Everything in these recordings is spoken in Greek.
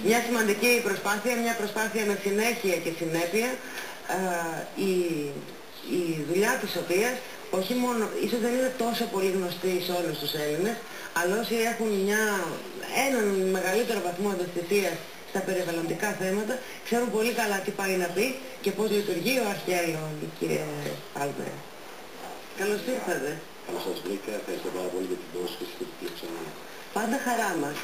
Μια σημαντική προσπάθεια, μια προσπάθεια με συνέχεια και συνέπεια, η δουλειά της οποίας όχι μόνο, ίσως δεν είναι τόσο πολύ γνωστή σε όλους τους Έλληνες, αλλά όσοι έχουν έναν μεγαλύτερο βαθμό ευαισθησίας στα περιβαλλοντικά θέματα, ξέρουν πολύ καλά τι πάει να πει και πώς λειτουργεί ο αρχαίων, κύριε Πάλμερ. Καλώς ήρθατε. Καλώς σας βρήκα, ευχαριστώ πάρα πολύ για την πρόσκληση και την φιλοξενία. Πάντα χαρά μας.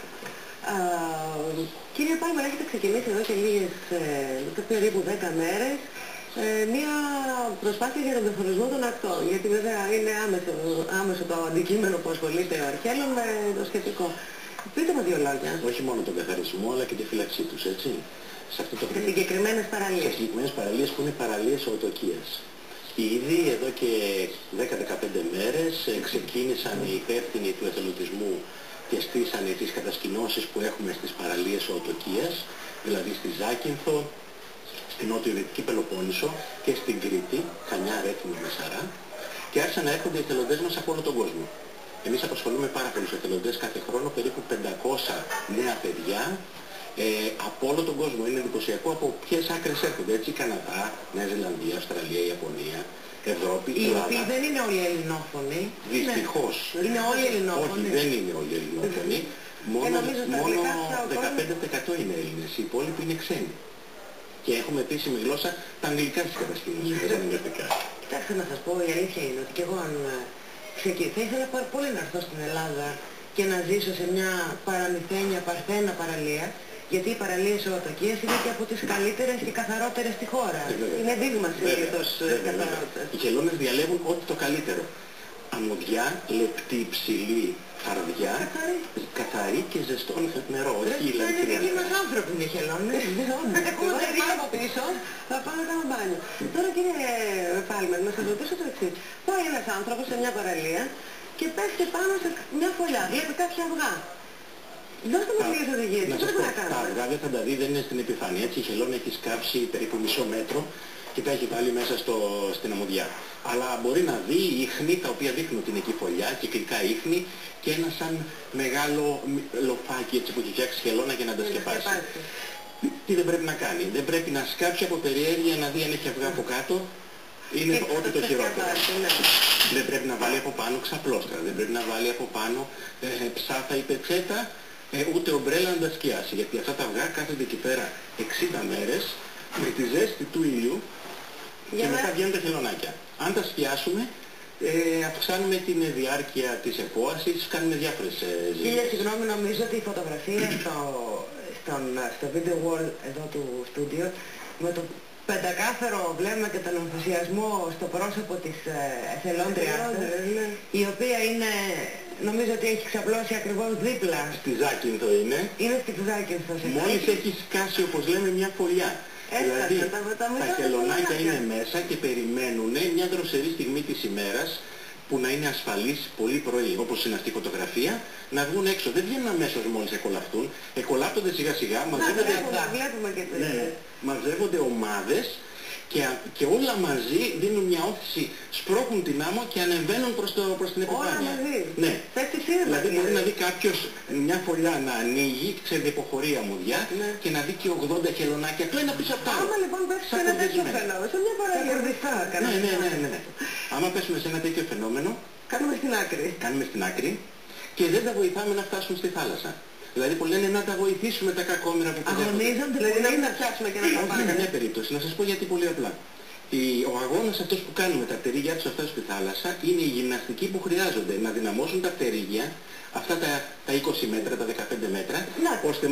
Κύριε Πάλμερ, έχετε ξεκινήσει εδώ και λίγες, περίπου 10 μέρες, μία προσπάθεια για τον καθορισμό των ακτών, γιατί βέβαια είναι άμεσο το αντικείμενο που ασχολείται ο Αρχαίων με το σχετικό. Πείτε μου δύο λόγια. Όχι μόνο τον καθαρισμό, αλλά και τη φύλαξή τους, έτσι. Σε αυτό το χρόνο. Συγκεκριμένες παραλίες. Σε συγκεκριμένες παραλίες που είναι παραλίες οτοκίας. Ήδη εδώ και 10-15 μέρες ξεκίνησαν οι υπεύθυνοι του εθελοντισμού και στήσανε τις κατασκηνώσεις που έχουμε στις παραλίες οτοκίας, δηλαδή στη Ζάκυνθο, στην νότιο-δυτική Πελοπόννησο και στην Κρήτη, Χανιά, Ρέθυμνο, Μεσαρά, και άρχισαν να έρχονται οι εθελοντές μας από όλο τον κόσμο. Εμείς απασχολούμε πάρα πολλούς εθελοντές κάθε χρόνο, περίπου 500 νέα παιδιά από όλο τον κόσμο. Είναι εντυπωσιακό από ποιες άκρες έρχονται, έτσι, Καναδά, Νέα Ζηλανδία, Αυστραλία, Ιαπωνία, Ευρώπη, οι οποίοι δεν είναι όλοι ελληνόφωνοι. Δυστυχώς. Είναι όλοι ελληνόφωνοι. Όχι, δεν είναι όλοι ελληνόφωνοι. Μόνο 15% είναι Έλληνες, οι υπόλοιποι είναι ξένοι. Και έχουμε επίσημη γλώσσα τα αγγλικά στις κατασκηνώσεις, τα ενεργητικά. Κοιτάξτε, να σας πω, η αλήθεια είναι ότι και εγώ θα ήθελα πολύ να έρθω στην Ελλάδα και να ζήσω σε μια παραμυθένια, παρθένα παραλία, γιατί οι παραλίες οτοκίας είναι και από τις καλύτερες και καθαρότερες στη χώρα. Είναι δείγμα συνήθως καθαρότητας. Οι χελώνες διαλέγουν ό,τι το καλύτερο. Αμμουδιά, λεπτή, ψηλή, φαρδιά, καθαρή και ζεστό νερό. Όχι είναι δικοί μας άνθρωποι οι χελώνες. Εγώ δεν πάω από πίσω, θα πάω να κάνω μπάνιο. Τώρα κύριε Πάλμερ, να σας ρωτήσω το εξής. Πάει ένας άνθρωπος σε μια παραλία και πέφτει πάνω σε μια φωλιά, βλέπει κάποια αυγά. Δώστε μας λίγες οδηγίες, τι πρέπει να κάνουμε. Τα αυγά δεν θα τα δει, δεν είναι στην επιφάνεια. Έτσι η χελώνα έχει σκάψει περίπου μισό μέτρο και τα έχει βάλει μέσα στην αμμουδιά. Αλλά μπορεί να δει ίχνη τα οποία δείχνουν ότι είναι εκεί φωλιά, κυκλικά ίχνη και ένα σαν μεγάλο λοφάκι έτσι που έχει φτιάξει χελώνα για να τα σκεπάσει. Τι δεν πρέπει να κάνει? Δεν πρέπει να σκάψει από περιέργεια να δει αν έχει αυγά από κάτω. Είναι ό,τι το χειρότερο. Δεν πρέπει να βάλει από πάνω ξαπλώστρα, δεν πρέπει να βάλει από πάνω ψάθα ή πετσέτα, ούτε ομπρέλα να τα σκιάσει. Γιατί αυτά τα αυγά κάθονται εκεί πέρα 60 μέρες με τη ζέστη του ήλιου και μετά βγαίνουν τα χελωνάκια. Αν τα σκιάσουμε, αυξάνουμε την διάρκεια της επόασης, κάνουμε διάφορες ζημίες. Κύριε, συγγνώμη, νομίζω ότι η φωτογραφία στο video wall εδώ του στούντιο, με το πεντακάθαρο βλέμμα και τον ενθουσιασμό στο πρόσωπο της εθελόντριας, η οποία είναι, νομίζω ότι έχει ξαπλώσει ακριβώς δίπλα. Στη Ζάκυνθο είναι. Είναι στη Ζάκυνθο. Μόλις έχει σκάσει, όπως λέμε, μια φωλιά. Δηλαδή τα χελωνάκια είναι μέσα και περιμένουν μια δροσερή στιγμή της ημέρας που να είναι ασφαλής πολύ πρωί, όπως είναι αυτή η φωτογραφία, να βγουν έξω. Δεν βγαίνουν αμέσως μόλις εκολαφτούν, εκολάπτονται σιγά σιγά, μαζεύονται ομάδες και όλα μαζί δίνουν μια όθηση, σπρώχνουν την άμμο και ανεβαίνουν προς την επιφάνεια. Όλα μαζί. Ναι. Δηλαδή μπορεί να δει κάποιος μια φωλιά να ανοίγει, ξέρετε, υποχωρεί αμμουδιά και να δει και 80 χελωνάκια κλένα πίσω από τα άλλα. Άμα λοιπόν πέσει σε ένα τέτοιο φαινόμενο, σε μια παραλία. Ναι. Άμα πέσουμε σε ένα τέτοιο φαινόμενο, κάνουμε στην άκρη και δεν τα βοηθάμε να φτάσουν στη θάλασσα. Δηλαδή που λένε να τα βοηθήσουμε τα κακόμοιρα που παιδεύονται. Αγωνίζονται, δηλαδή να μην τα πιάσουμε και να τα πάμε. Όχι, καμιά περίπτωση. Να σας πω γιατί πολύ απλά. Ο αγώνας αυτός που κάνουμε τα πτερίγια τους αυτά στη θάλασσα είναι η γυμναστική που χρειάζονται να δυναμώσουν τα πτερίγια, αυτά τα 20 μέτρα, τα 15 μέτρα, ώστε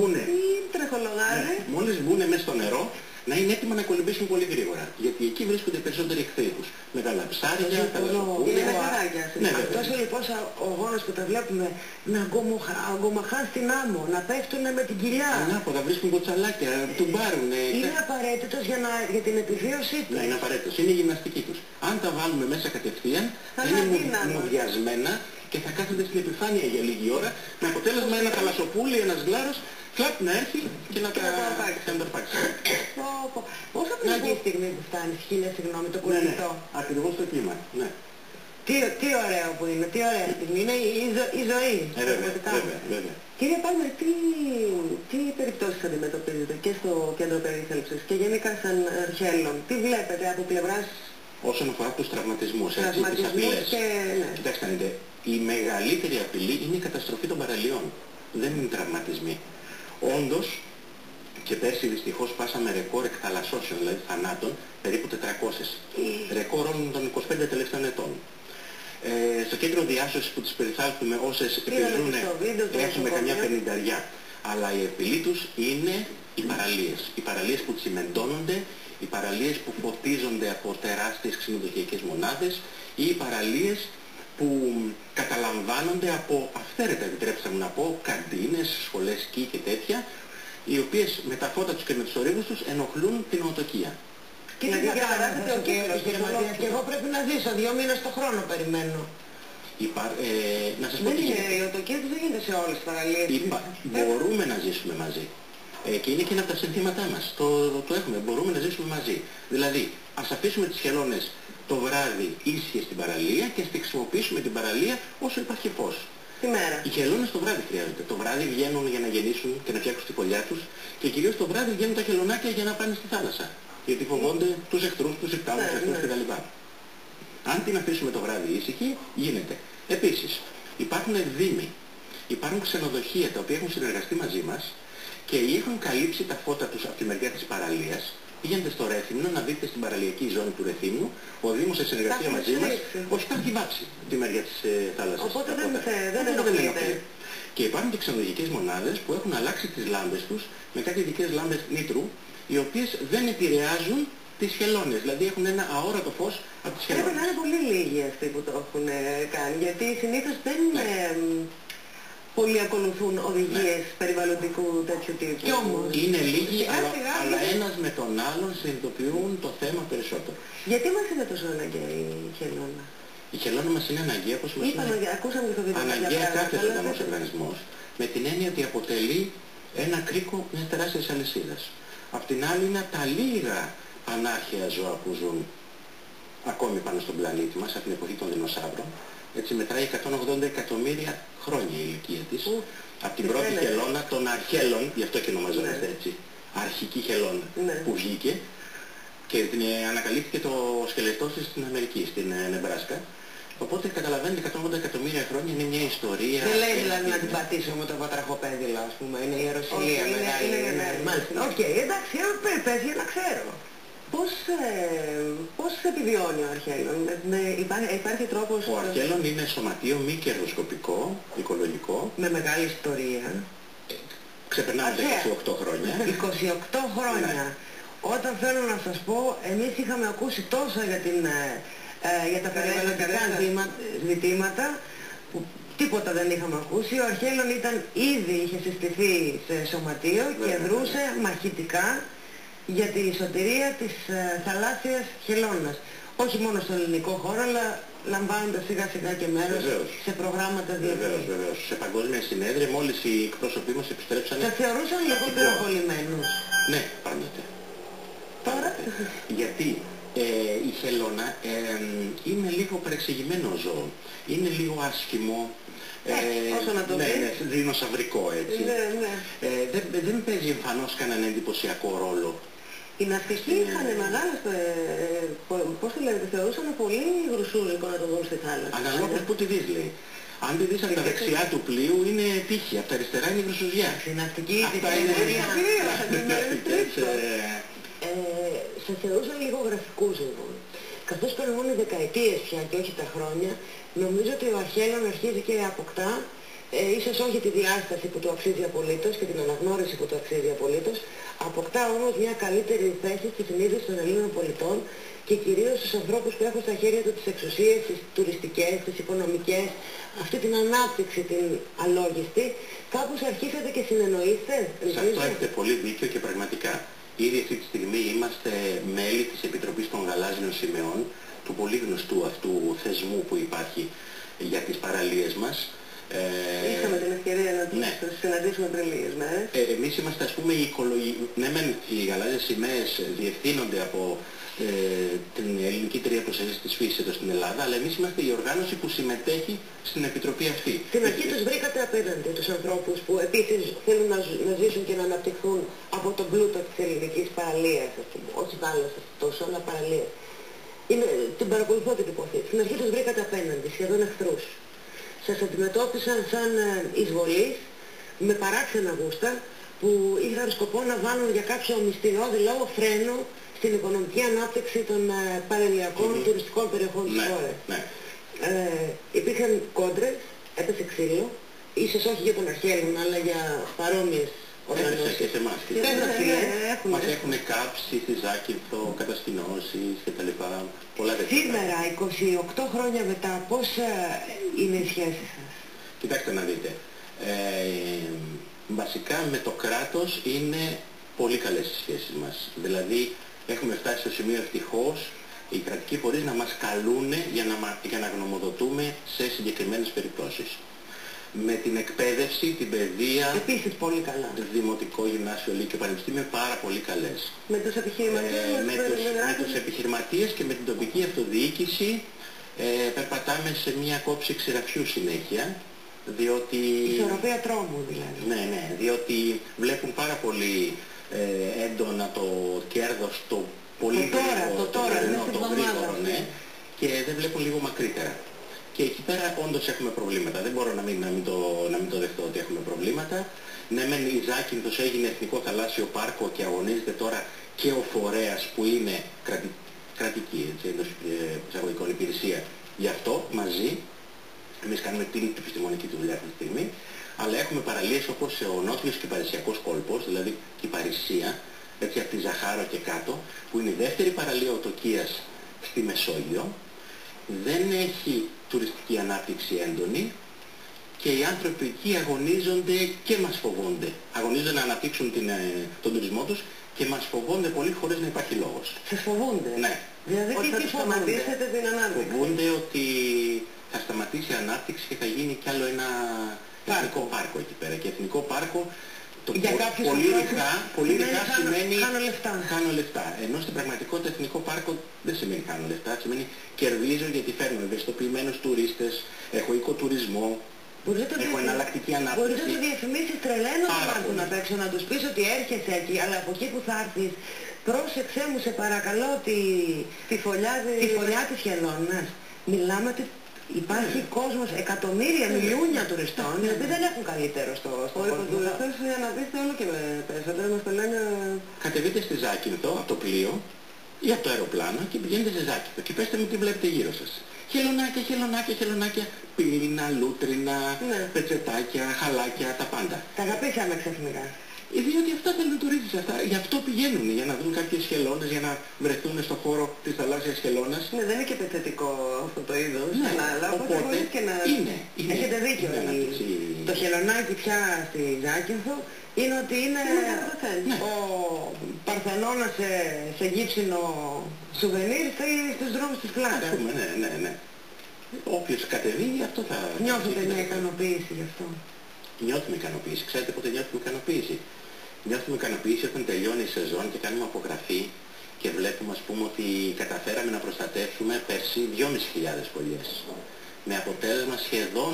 μόλις μπουν μέσα στο νερό, να είναι έτοιμα να κολυμπήσουν πολύ γρήγορα. Γιατί εκεί βρίσκονται περισσότεροι εχθροί τους. Μεγάλα ψάρια, τα λασοπούλια. Αυτός λοιπόν ο αγώνας που τα βλέπουμε να αγκομαχάν στην άμμο, να πέφτουν με την κοιλιά. Ανάποδα βρίσκουν κοτσαλάκια, του μπάρουν. Είναι απαραίτητος για την επιβίωσή τους. Ναι, είναι απαραίτητος. Είναι η γυμναστική τους. Αν τα βάλουμε μέσα κατευθείαν, θα είναι μουδιασμένα και θα κάθονται στην επιφάνεια για λίγη ώρα, με αποτέλεσμα ένα θαλασσοπούλι, ένας γλάρος, κλαπ να έρθει και να τα αρπάξει. Πόσο χρονική στιγμή που φτάνει, χίλια συγγνώμη, το κολλητό. Ακριβώς το κύμα. Ναι. Τι ωραίο που είναι, τι ωραία στιγμή είναι η ζωή. Βέβαια. Κύριε Πάλμερ, τι περιπτώσεις αντιμετωπίζετε και στο κέντρο περίθαλψης και γενικά σαν αρχαίλλον? Τι βλέπετε από πλευράς... Όσον αφορά τους τραυματισμούς, τις απειλές. Ναι. Κοιτάξτε, η μεγαλύτερη απειλή είναι η καταστροφή των παραλιών. Δεν είναι οι τραυματισμοί. Όντως, και πέρσι δυστυχώς πάσαμε ρεκόρ εκθαλασσώσεων, δηλαδή θανάτων, περίπου 400. Ρεκόρ όλων των 25 τελευταίων ετών. Στο κέντρο διάσωσης που τις περιθάλπτουμε όσες επιζούν έχουμε καμιά 50. Αλλά η απειλή τους είναι οι παραλίες. Οι παραλίες που τσιμεντώνονται, οι παραλίες που φωτίζονται από τεράστιες ξενοδοχειακές μονάδες ή οι παραλίες που καταλαμβάνονται από αυθαίρετα, επιτρέψτε μου να πω, καντίνες, σχολές σκι και τέτοια, οι οποίες με τα φώτα τους και με τους ορύβους τους ενοχλούν την οτοκία. Και δεν θα παράσετε ο κύκλος, κύριε Ματίας, και εγώ πρέπει να ζήσω 2 μήνες το χρόνο περιμένω. Να σας πω τι γίνεται. Η οτοκία δεν γίνεται σε όλες τις παραλίες. Μπορούμε να ζήσουμε μαζί. Και είναι και ένα από τα συνθήματά μας. Το έχουμε. Μπορούμε να ζήσουμε μαζί. Δηλαδή, ας αφήσουμε τις χελώνες το βράδυ ήσυχες στην παραλία και ας τη χρησιμοποιήσουμε την παραλία όσο υπάρχει φως. Τη μέρα. Οι χελώνες το βράδυ χρειάζονται. Το βράδυ βγαίνουν για να γεννήσουν και να φτιάξουν τη φωλιά τους και κυρίως το βράδυ βγαίνουν τα χελωνάκια για να πάνε στη θάλασσα. Γιατί φοβόνται τους εχθρούς, τους υπτάμενους εχθρούς κτλ. Αν την αφήσουμε το βράδυ ήσυχη, γίνεται. Επίσης, υπάρχουν δήμοι, υπάρχουν ξενοδοχεία τα οποία έχουν συνεργαστεί μαζί μας και έχουν καλύψει τα φώτα τους από τη μεριά της παραλίας. Πηγαίνετε στο Ρέθυμνο να δείτε στην παραλιακή ζώνη του Ρεθύμνου, ο Δήμος σε συνεργασία μαζί μας, όχι τα έχει βάψει τη μεριά της θάλασσας. Οπότε δεν ενοχλείται. Και υπάρχουν και ξενοδοχειακές μονάδες που έχουν αλλάξει τις λάμπες τους με κάτι ειδικές λάμπες νήτρου, οι οποίες δεν επηρεάζουν τις χελώνες, δηλαδή έχουν ένα αόρατο φως από τις χελώνες. Πρέπει να είναι πολύ λίγοι αυτοί που το έχουν κάνει, γιατί συνήθως δεν πολλοί ακολουθούν οδηγίες περιβαλλοντικού τέτοιου τύπου. Κι όμως είναι λίγοι, αλλά ένας με τον άλλον συνειδητοποιούν το θέμα περισσότερο. Γιατί μας είναι τόσο αναγκαία η χελώνα? Η χελώνα μας είναι αναγκαία, όπως μας είναι αναγκαία κάθε ζωντανός οργανισμός, με την έννοια ότι αποτελεί ένα κρίκο μιας τεράστιας αλυσίδας. Απ' την άλλη είναι τα λίγα πανάρχαια ζώα που ζουν ακόμη πάνω στον πλανήτη μας, από την εποχή των δεινοσαύρων. Έτσι μετράει 180 εκατομμύρια χρόνια η ηλικία της. Από την πρώτη χελώνα των αρχαίλλων, γι' αυτό και ονομαζόμαστε έτσι, αρχική χελώνα που βγήκε και ανακαλύφθηκε το σκελετός της στην Αμερική, στην Νεμπράσκα. Οπότε καταλαβαίνετε 180 εκατομμύρια χρόνια είναι μια ιστορία. Δεν λέει δηλαδή να την πατήσω με το βατραχοπέδιλο, ας πούμε, είναι η ιεροσυλία μεγάλη. Οκ, εντάξει, πες για να ξέρω. Πώς επιβιώνει ο αρχαίλλον? Υπάρχει τρόπος... Ο αρχαίλλον είναι σωματείο μη κερδοσκοπικό, οικολογικό. Με μεγάλη ιστορία. Ξεπερνάμε τα 28 χρόνια. 28 χρόνια. Όταν θέλω να σας πω, εμείς είχαμε ακούσει τόσο για τα περιβαλλοντικά ζητήματα που τίποτα δεν είχαμε ακούσει. Ο αρχαίλλον είχε συστηθεί σε σωματείο και δρούσε μαχητικά για τη σωτηρία της θαλάσσιας χελώνας. Όχι μόνο στο ελληνικό χώρο, αλλά λαμβάνοντας σιγά σιγά και μέρος σε προγράμματα διεθνή. Βεβαίως. Σε παγκόσμια συνέδρια, μόλις οι εκπρόσωποι μας επιστρέψαν... Θα θεωρούσαν λιγότερο απολυμμένους. Ναι, πάντοτε. Τώρα... Γιατί η χελώνα είναι λίγο παρεξηγημένο ζώο. Είναι λίγο άσχημο. Όσο να το πεις. Δεινοσαυρικό έτσι. Δεν παίζει εμφανώς κανέναν εντυπωσιακό ρόλο. Οι ναυτικοί είχαν μεγάλες, πώς το λένε, θεωρούσαν πολύ γρουσούζικο να το δουν στη θάλασσα. Αναλόγως που τη δεις, λέει. Αν τη δεις από τα δεξιά του πλοίου είναι τύχη, από τα αριστερά είναι γρουσουζιά. Η ναυτική, σε θεωρούσαν λίγο γραφικούς λοιπόν. Καθώς περνούν οι δεκαετίες πια και όχι τα χρόνια, νομίζω ότι ο αρχαίλλον αρχίζει και αποκτά, ίσως όχι τη διάσταση που του αξίζει απολύτως και την αναγνώριση που του αξίζει απολύτως, αποκτά όμως μια καλύτερη θέση στη συνείδηση των Ελλήνων πολιτών και κυρίως στους ανθρώπους που έχουν στα χέρια του τις εξουσίες, τις τουριστικές, τις οικονομικές, αυτή την ανάπτυξη, την αλόγιστη, κάπως αρχίσατε και συνεννοείστε. Σε αυτό έχετε πολύ δίκιο και πραγματικά. Ήδη αυτή τη στιγμή είμαστε μέλη της Επιτροπής των Γαλάζιων Σημεών, του πολύ γνωστού αυτού θεσμού που υπάρχει για τις παραλίες μας. Είχαμε την ευκαιρία να τους συναντήσουμε πριν λίγες μέρες. Εμείς είμαστε, ας πούμε, ναι, οι γαλάζιες σημαίες διευθύνονται από την Ελληνική Εταιρεία Προστασίας της Φύσης εδώ στην Ελλάδα, αλλά εμείς είμαστε η οργάνωση που συμμετέχει στην επιτροπή αυτή. Στην αρχή τους βρήκατε απέναντι τους ανθρώπους που επίσης θέλουν να ζήσουν και να αναπτυχθούν από τον πλούτο της ελληνικής παραλίας, όχι θάλασσας τόσο, αλλά παραλίας. Την παρακολουθώ την υπόθεση. Στην αρχή τους βρήκατε απέναντι, σχεδόν εχθρούς. Σας αντιμετώπισαν σαν εισβολείς, με παράξενα γούστα, που είχαν σκοπό να βάλουν για κάποιο μυστηριώδη λόγο φρένο στην οικονομική ανάπτυξη των παραλιακών τουριστικών περιοχών της χώρας. Υπήρχαν κόντρες, έπεσε ξύλο, ίσως όχι για τον Αρχαίλλωνα, αλλά για παρόμοιες οργανώσεις. Και σε εμάς. Μας έχουν κάψει στη Ζάκυνθο, κατασκηνώσεις κτλ. Σήμερα, 28 χρόνια μετά, πώς είναι οι σχέσεις σας? Κοιτάξτε να δείτε. Βασικά με το κράτος είναι πολύ καλές οι σχέσεις μας. Δηλαδή έχουμε φτάσει στο σημείο ευτυχώς οι κρατικοί φορείς να μας καλούν για να γνωμοδοτούμε σε συγκεκριμένες περιπτώσεις. Με την εκπαίδευση, την παιδεία, επίσης πολύ καλά. Δημοτικό, γυμνάσιο, λύκειο, πανεπιστήμιο, πάρα πολύ καλές. Με τους επιχειρηματίες, με τους επιχειρηματίες και με την τοπική αυτοδιοίκηση περπατάμε σε μια κόψη ξηραφιού συνέχεια, διότι... Ισορροπία τρόμου δηλαδή. Ναι, διότι βλέπουν πάρα πολύ έντονα το κέρδος, το πολύ γρήγορο, ναι, και δεν βλέπουν λίγο μακρύτερα. Και εκεί πέρα όντως έχουμε προβλήματα. Δεν μπορώ να μην το δεχτώ ότι έχουμε προβλήματα. Ναι, μεν η Ζάκυνθος έγινε Εθνικό Θαλάσσιο Πάρκο και αγωνίζεται τώρα και ο φορέας που είναι κρατική, εντός εισαγωγικών υπηρεσία. Γι' αυτό μαζί, εμείς κάνουμε την επιστημονική του δουλειά αυτή τη στιγμή, αλλά έχουμε παραλίες όπως ο Νότιος Κυπαρισιακός Κόλπος, δηλαδή Κυπαρισία, έτσι από τη Ζαχάρο και κάτω, που είναι η δεύτερη παραλία οτοκίας στη Μεσόγειο. Δεν έχει τουριστική ανάπτυξη έντονη και οι άνθρωποι εκεί αγωνίζονται και μας φοβούνται. Αγωνίζονται να αναπτύξουν τον τουρισμό τους και μας φοβούνται πολύ χωρίς να υπάρχει λόγος. Σας φοβούνται? Ναι. Δηλαδή τι σταματήσετε την ανάπτυξη? Φοβούνται ότι θα σταματήσει η ανάπτυξη και θα γίνει κι άλλο ένα εθνικό πάρκο εκεί πέρα. Και εθνικό πάρκο πολύ ρηχά σημαίνει χάνω λεφτά. Ενώ στην πραγματικότητα εθνικό πάρκο δεν σημαίνει χάνω λεφτά, σημαίνει κερδίζω γιατί φέρνω ευαισθητοποιημένους τουρίστες, έχω οικοτουρισμό, έχω εναλλακτική ανάπτυξη. Μπορείς να το διαφημίσεις τρελαίνω να παίξω, να τους πεις ότι έρχεσαι εκεί, αλλά από εκεί που θα έρθεις, πρόσεξέ μου σε παρακαλώ τη φωλιά της χελώνας. Μιλάμε ότι υπάρχει κόσμος, εκατομμύρια, μιλιούνια τουριστών, οι οποίοι δεν έχουν καλύτερο στο κόσμο. Ο τουριστές αναπτύσσεται όλο και με περισσότερο, μας το λένε... Κατεβείτε στη Ζάκυνθο από το πλοίο ή από το αεροπλάνο και πηγαίνετε στη Ζάκυνθο και πέστε μου τι βλέπετε γύρω σας. Χελωνάκια, πύληνα, λούτρινα, πετσετάκια, χαλάκια, τα πάντα. Τα αγαπήσαμε ξαφνικά. Διότι αυτά θέλουν τουρίστες, γι' αυτό πηγαίνουν, για να δουν κάποιες χελώνες, για να βρεθούν στον χώρο της θαλάσσιας χελώνας. Ναι, δεν είναι και πετσετικό αυτό το είδος, ναι, αλλά οπότε και να... είναι. Έχετε δίκιο. Το χελωνάκι πια στη Ζάκυνθο είναι ότι είναι ο Παρθενώνας σε γύψινο σουβενίρ στους δρόμους της Πλάτας. Ναι. Όποιος κατεβεί, αυτό θα... Νιώθετε μια ικανοποίηση γι' αυτό? Νιώθουμε ικανοποίηση. Ξέρετε πότε νιώθουμε ικανοποίηση? Νιώθουμε ικανοποίηση όταν τελειώνει η σεζόν και κάνουμε απογραφή και βλέπουμε, ας πούμε, ότι καταφέραμε να προστατεύσουμε πέρσι 2.500 φωλιές. Με αποτέλεσμα σχεδόν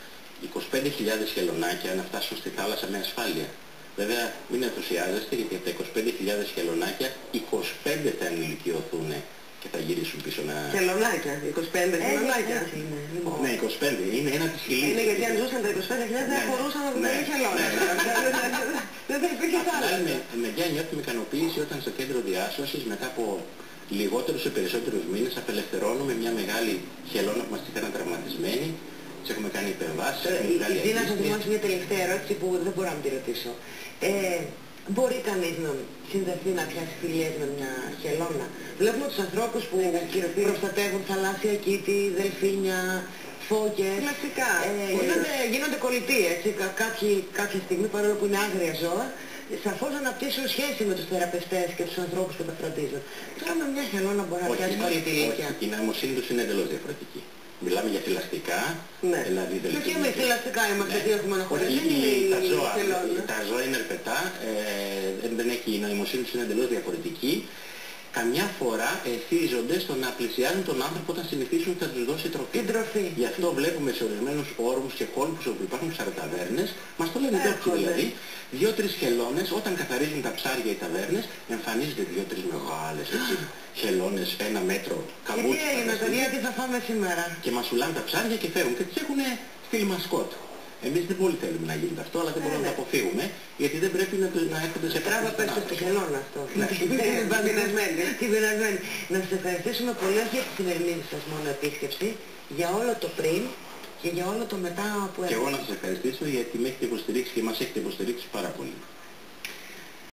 25.000 χελωνάκια να φτάσουν στη θάλασσα με ασφάλεια. Βέβαια, μην ενθουσιάζεστε γιατί από τα 25.000 χελωνάκια 25 θα ενηλικιωθούν και θα γυρίσουν πίσω να... Χελωνάκια, 25 χελωνάκια. Ναι, 25, είναι ένα της χιλής. Είναι γιατί αν ζούσαν τα 25.000 δεν μπορούσαν να βγουν χελώνες. Δεν θα υπήρχε θάλασσα. Με μια νιώθουμε ικανοποίηση όταν στο κέντρο διάσωσης μετά από λιγότερους ή περισσότερους μήνες απελευθερώνουμε μια μεγάλη χελώνα που μας είχαν τραυματισμένη. Τις έχουμε κάνει υπερβάσεις. Ήδη να σας δημιουργήσω μια τελευταία ερώτηση που δεν μπορώ να τη ρωτήσω. Μπορεί κανείς να συνδεθεί να πιάσει φιλίες με μια χελώνα? Βλέπουμε τους ανθρώπους που προστατεύουν θαλάσσια κήτη, δελφίνια, φώκες. Κλασικά. Γίνονται κολλητοί, έτσι, κάποια στιγμή, παρόλο που είναι άγρια ζώα, σαφώς αναπτύσσουν σχέση με τους θεραπευτές και τους ανθρώπους που τα φροντίζουν. Τώρα με μια χελώνα μπορεί να πιάσει κολλητή ηλικία. Η νοημοσύνη τους είναι εντελώς διαφορετική. Μιλάμε για θηλαστικά, Ναι. δηλαδή Και εμείς θηλαστικά είμαστε, τι έχουμε να χωρίσουμε. Τα ζώα είναι ερπετά, δεν έχει, η νοημοσύνη τους είναι εντελώς διαφορετική. Καμιά φορά εθίζονται στο να πλησιάζουν τον άνθρωπο όταν συνηθίσουν ότι θα τους δώσει τροφή. Γι' αυτό βλέπουμε σε ορισμένους όρμους και κόλπους όπου υπάρχουν ψαροταβέρνες, μας το λένε ντόπιοι δηλαδή, 2-3 χελώνες, όταν καθαρίζουν τα ψάρια οι ταβέρνες, εμφανίζονται 2-3 μεγάλες χελώνες, 1 μέτρο, καμπούτσια. Και τι έγινε, παιδιά, τι θα φάμε σήμερα. Και μας πουλάνε τα ψάρια και φεύγουν και τις έχουν στείλει μασκότ. Εμείς δεν πολύ θέλουμε να γίνεται αυτό, αλλά δεν μπορούμε να το αποφύγουμε, γιατί δεν πρέπει να έρχονται σε τράβα πες στο χελώνα αυτό. Την πεινασμένη. Να σας ευχαριστήσουμε πολύ, όχι για τη σημερινή σας μόνο επίσκεψη, για όλο το πριν και για όλο το μετά που έρχεται. Και εγώ να σας ευχαριστήσω γιατί με έχετε υποστηρίξει και μας έχετε υποστηρίξει πάρα πολύ.